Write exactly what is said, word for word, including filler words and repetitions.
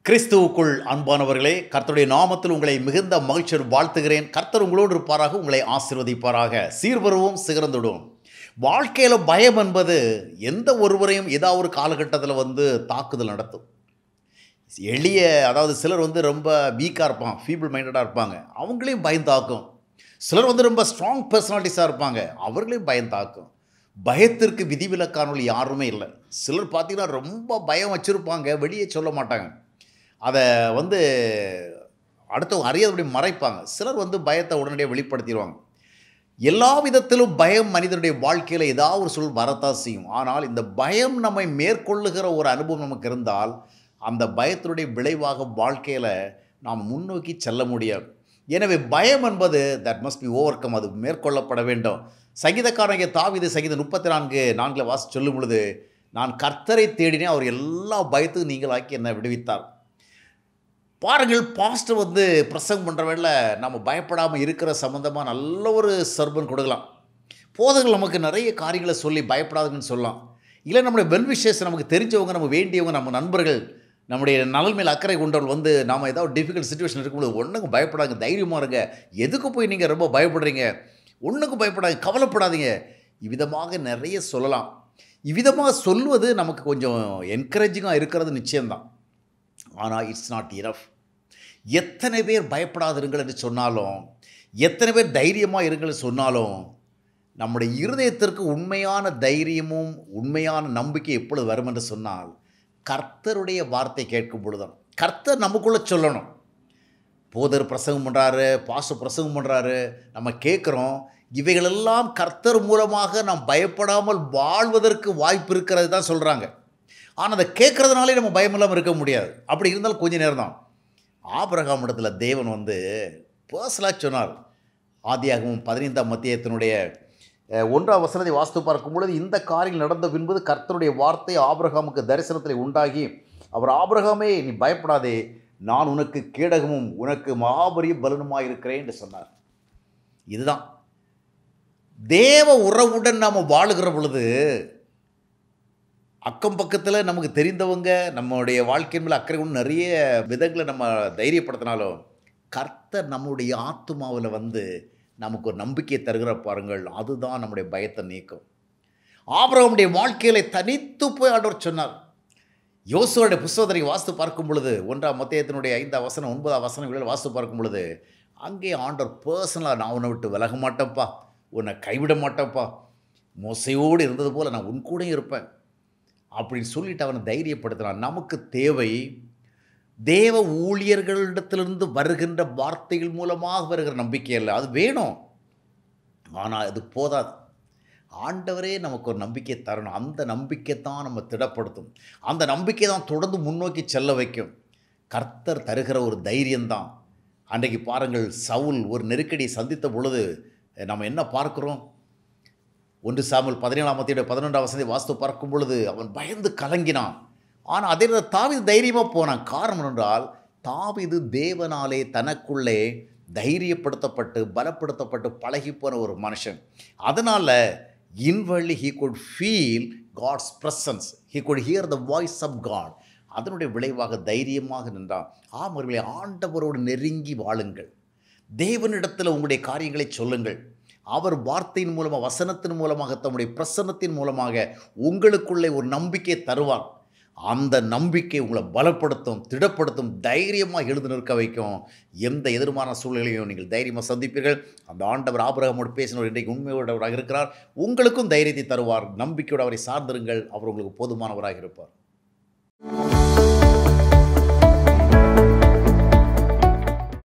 கிறிஸ்துவுக்குள் அன்பானவர்களே, கர்த்தருடைய நாமத்தில் உங்களை மிகுந்த மகிழ்ச்சியோடு வாழ்த்துகிறேன். கர்த்தர் உங்களோடு இருப்பாராக, உங்களை ஆசீர்வதிப்பாராக. சீர்வருவோம், சிகரந்துடும். வாழ்க்கையில் பயம் என்பது எந்த ஒருவரையும் ஏதாவது ஒரு காலகட்டத்தில் வந்து தாக்குதல் நடத்தும். எளிய அதாவது சிலர் வந்து ரொம்ப வீக்காக இருப்பாங்க, ஃபீபிள் மைண்டடாக இருப்பாங்க, அவங்களையும் பயம் தாக்கும். சிலர் வந்து ரொம்ப ஸ்ட்ராங் பர்சனாலிட்டிஸாக இருப்பாங்க, அவர்களையும் பயம் தாக்கும். பயத்திற்கு விதிவிலக்கானவர்கள் யாருமே இல்லை. சிலர் பார்த்தீங்கன்னா ரொம்ப பயம் வச்சுருப்பாங்க, வெளியே சொல்ல மாட்டாங்க, அதை வந்து அடுத்தவங்க அறியாதபடி மறைப்பாங்க. சிலர் வந்து பயத்தை உடனடியாக வெளிப்படுத்திடுவாங்க. எல்லா விதத்திலும் பயம் மனிதனுடைய வாழ்க்கையில் ஏதாவது ஒரு சூழல் வரத்தான் செய்யும். ஆனால் இந்த பயம் நம்மை மேற்கொள்ளுகிற ஒரு அனுபவம் நமக்கு இருந்தால் அந்த பயத்தினுடைய விளைவாக வாழ்க்கையில் நாம் முன்னோக்கி செல்ல முடியாது. எனவே பயம் என்பது that must be overcome, அது மேற்கொள்ளப்பட வேண்டும். சங்கீதக்காரங்க தாவீது சங்கீதம் முப்பத்தி நான்கு நான்கில் வாசி சொல்லும் பொழுது, நான் கர்த்தரை தேடினேன், அவர் எல்லா பயத்துக்கும் நீங்களாக்கி என்னை விடுவித்தார். பாருங்கள், பாஸ்டர் வந்து பிரசங்கம் பண்ணுற வேளை நம்ம பயப்படாமல் இருக்கிற சம்மந்தமாக நல்ல ஒரு சர்பன் கொடுக்கலாம். போதகர்கள் நமக்கு நிறைய காரியங்களை சொல்லி பயப்படாதுன்னு சொல்லலாம். இல்லை நம்முடைய வெல்விஷஸ், நமக்கு தெரிஞ்சவங்க, நம்ம வேண்டியவங்க, நம்ம நண்பர்கள், நம்முடைய நலன் மேல் அக்கறை கொண்டவர்கள் வந்து நாம் ஏதாவது டிஃபிகல்ட் சுச்சுவேஷன் இருக்கும்போது ஒன்றுக்கும் பயப்படாங்க, தைரியமாக இருங்க, எதுக்கு போய் நீங்கள் ரொம்ப பயப்படுறீங்க, ஒன்றுக்கும் பயப்படாங்க, கவலைப்படாதீங்க, இவ்விதமாக நிறைய சொல்லலாம். இவ்விதமாக சொல்வது நமக்கு கொஞ்சம் என்கரேஜிங்காக இருக்கிறது நிச்சயம்தான். ஆனால் இட்ஸ் நாட் இனஃப். எத்தனை பேர் பயப்படாதிருங்கள் என்று சொன்னாலும், எத்தனை பேர் தைரியமாக இருங்கள் சொன்னாலும், நம்முடைய இருதயத்திற்கு உண்மையான தைரியமும் உண்மையான நம்பிக்கை எப்பொழுது வரும் என்று சொன்னால், கர்த்தருடைய வார்த்தை கேட்கும் பொழுதுதான். கர்த்தர் நமக்குள்ளே சொல்லணும். போதர் பிரசங்கம் பண்ணுறாரு, பாஸ்டர் பிரசங்கம் பண்ணுறாரு, நம்ம கேட்குறோம். இவைகளெல்லாம் கர்த்தர் மூலமாக நாம் பயப்படாமல் வாழ்வதற்கு வாய்ப்பு இருக்கிறது தான் சொல்கிறாங்க. ஆனால் அதை கேட்குறதுனாலே நம்ம பயம் இல்லாமல் இருக்க முடியாது. அப்படி இருந்தாலும் கொஞ்சம் நேரம் தான். ஆபிரகாம் இடத்துல தேவன் வந்து பர்சனலாக சொன்னார். ஆதியாகமம் பதினைந்தாம் அத்தியாயத்தினுடைய ஒன்றாம் வசனத்தை வாஸ்து பார்க்கும் பொழுது, இந்த காரியம் நடந்த பின்பு கர்த்தருடைய வார்த்தை ஆபிரகாமுக்கு தரிசனத்தில் உண்டாகி, அவர் ஆபிரகாமே நீ பயப்படாதே, நான் உனக்கு கேடகமும் உனக்கு மகாபரிய பலனுமாக இருக்கிறேன் என்று சொன்னார். இதுதான் தேவ உறவுடன் நாம் வாழுகிற பொழுது, அக்கம் பக்கத்தில் நமக்கு தெரிந்தவங்க நம்மளுடைய வாழ்க்கையின் மேலே அக்கறை கொண்டு நிறைய விதங்களை நம்ம தைரியப்படுத்தினாலும், கர்த்தர் நம்முடைய ஆத்துமாவில் வந்து நமக்கு ஒரு நம்பிக்கையை தருகிற பாருங்கள், அதுதான் நம்முடைய பயத்தை நீக்கும். ஆபிரகாமுடைய வாழ்க்கையில தனித்து போய் ஆண்டவர் சொன்னார். யோசுவாவுடைய புஸ்தகத்தை வாசித்து பார்க்கும் பொழுது, ஒன்றாம் அத்தியாயத்தினுடைய ஐந்தாம் வசனம் ஒன்பதாம் வசனங்களில் வாசித்து பார்க்கும் பொழுது, அங்கே ஆண்டவர் பர்சனலாக நான் உன்னை விட்டு விலக மாட்டேன்ப்பா, உன்னை கைவிட மாட்டேன்ப்பா, மோசையோடு இருந்தது போல் நான் உன் கூட இருப்பேன் அப்படின்னு சொல்லிட்டு அவனை தைரியப்படுத்தினான். நமக்கு தேவை தேவ ஊழியர்களிடத்திலிருந்து வருகின்ற வார்த்தைகள் மூலமாக வருகிற நம்பிக்கை அல்ல, அது வேணும். ஆனால் அது போதாது. ஆண்டவரே நமக்கு ஒரு நம்பிக்கை தரணும். அந்த நம்பிக்கை தான் நம்ம திடப்படுத்தும். அந்த நம்பிக்கை தான் தொடர்ந்து முன்னோக்கி செல்ல வைக்கும். கர்த்தர் தருகிற ஒரு தைரியம்தான். அன்றைக்கு பாருங்கள், சவுல் ஒரு நெருக்கடியை சந்தித்த பொழுது நம்ம என்ன பார்க்குறோம்? ஒன்று சாமுவேல் பதினேழாம் அத்தியாயம் பதினொன்றாம் வசனத்தை வாஸ்து பார்க்கும் பொழுது அவன் பயந்து கலங்கினான். ஆனால் அதே தாவீது தைரியமாக போனான். காரணம் என்றால், தாவீது தேவனாலே தனக்குள்ளே தைரியப்படுத்தப்பட்டு பலப்படுத்தப்பட்டு பழகி போன ஒரு மனுஷன். அதனால் inwardly he could feel God's presence, he could hear the voice of God. அதனுடைய விளைவாக தைரியமாக நின்றான். ஆமர்களே, ஆண்டவரோடு நெருங்கி வாழுங்கள். தேவனிடத்தில் உங்களுடைய காரியங்களை சொல்லுங்கள். அவர் வார்த்தையின் மூலமாக, வசனத்தின் மூலமாக, தம்முடைய பிரசன்னத்தின் மூலமாக உங்களுக்குள்ளே ஒரு நம்பிக்கை தருவார். அந்த நம்பிக்கை உங்களை பலப்படுத்தும், திடப்படுத்தும், தைரியமாக எழுந்து நிற்க வைக்கும். எந்த எதிர்மான சூழ்நிலையும் நீங்கள் தைரியமாக சந்திப்பீர்கள். அந்த ஆண்டவர் ஆபிரகாமோடு பேசினவர் இன்றைக்கு உண்மையோடவராக இருக்கிறார். உங்களுக்கும் தைரியத்தை தருவார். நம்பிக்கையோடு அவரை சார்ந்திருங்கள். அவர் உங்களுக்கு போதுமானவராக இருப்பார்.